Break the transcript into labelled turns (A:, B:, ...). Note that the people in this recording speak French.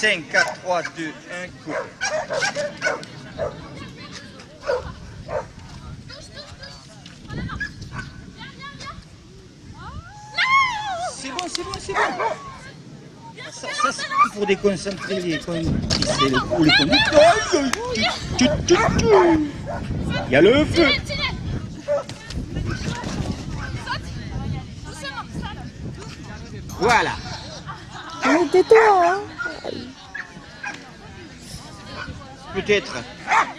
A: 5, 4, 3, 2, 1, coupe. C'est bon, c'est bon, c'est bon. Ça c'est pour déconcentrer les conducteurs. Il y a le feu. Voilà.
B: Tais-toi, hein.
A: Peut-être.